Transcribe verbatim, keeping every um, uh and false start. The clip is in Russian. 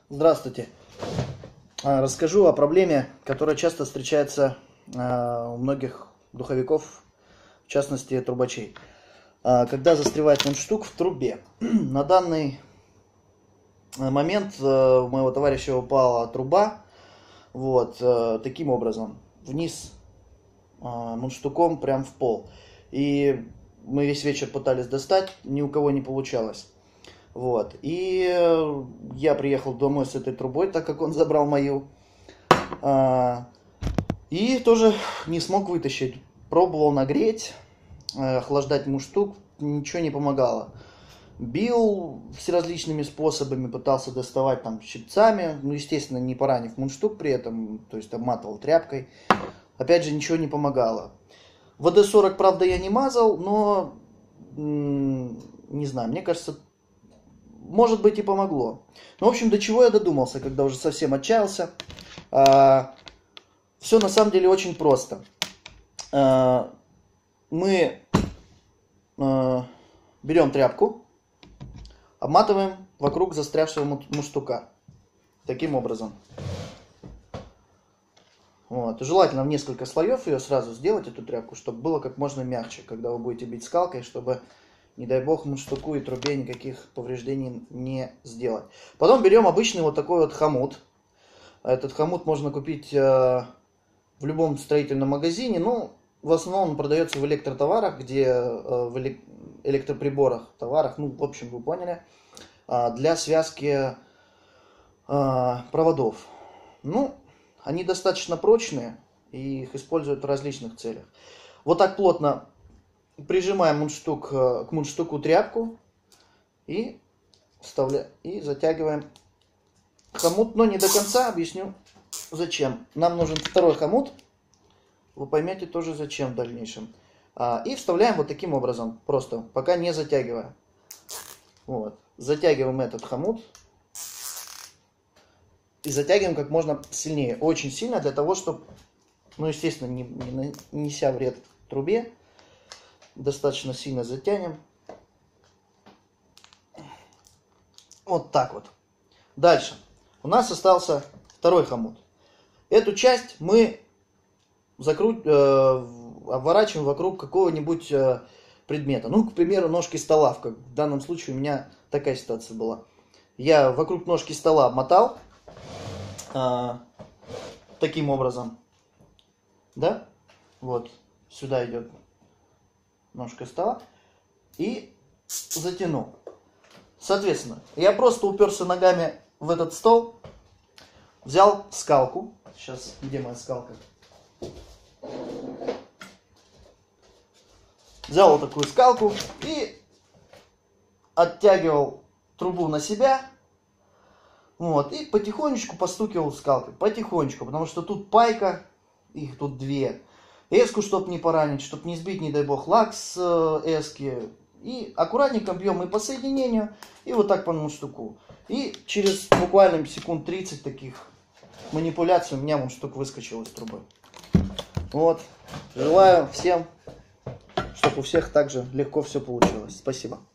Здравствуйте. Расскажу о проблеме, которая часто встречается у многих духовиков, в частности трубачей. Когда застревает мундштук в трубе. На данный момент у моего товарища упала труба. Вот, таким образом. Вниз мундштуком прям в пол. И мы весь вечер пытались достать, ни у кого не получалось. Вот. И я приехал домой с этой трубой, так как он забрал мою. И тоже не смог вытащить. Пробовал нагреть, охлаждать мундштук, ничего не помогало. Бил всеразличными способами, пытался доставать там щипцами, ну, естественно, не поранив мундштук при этом, то есть обматывал тряпкой. Опять же, ничего не помогало. вэ дэ сорок, правда, я не мазал, но, не знаю, мне кажется, может быть и помогло. Ну, в общем, до чего я додумался, когда уже совсем отчаялся. А, все на самом деле очень просто. А, мы а, берем тряпку, обматываем вокруг застрявшего мундштука. Таким образом. Вот. Желательно в несколько слоев ее сразу сделать, эту тряпку, чтобы было как можно мягче, когда вы будете бить скалкой, чтобы, не дай бог, мундштуку и трубе никаких повреждений не сделать. Потом берем обычный вот такой вот хомут. Этот хомут можно купить э, в любом строительном магазине. Ну, в основном он продается в электротоварах, где э, в элек электроприборах, товарах, ну, в общем, вы поняли, э, для связки э, проводов. Ну, они достаточно прочные, и их используют в различных целях. Вот так плотно прижимаем мундштук к мундштуку тряпку и, вставляем, и затягиваем хомут, но не до конца, объясню зачем. Нам нужен второй хомут, вы поймете тоже зачем в дальнейшем. И вставляем вот таким образом, просто пока не затягивая. Вот. Затягиваем этот хомут. И затягиваем как можно сильнее. Очень сильно для того, чтобы, ну, естественно, не, не нанеся вред трубе. Достаточно сильно затянем. Вот так вот. Дальше. У нас остался второй хомут. Эту часть мы закру... э, обворачиваем вокруг какого-нибудь э, предмета. Ну, к примеру, ножки стола. В данном случае у меня такая ситуация была. Я вокруг ножки стола обмотал. А, таким образом, да, вот сюда идет ножка стола и затянул. Соответственно, я просто уперся ногами в этот стол, взял скалку. Сейчас, где моя скалка? Взял вот такую скалку и оттягивал трубу на себя. Вот, и потихонечку постукивал скалкой, потихонечку, потому что тут пайка, их тут две. Эску, чтобы не поранить, чтобы не сбить, не дай бог, лак с э, эски. И аккуратненько бьем и по соединению, и вот так по мундштуку. И через буквально секунд тридцать таких манипуляций у меня мундштук выскочил из трубы. Вот, желаю всем, чтобы у всех также легко все получилось. Спасибо.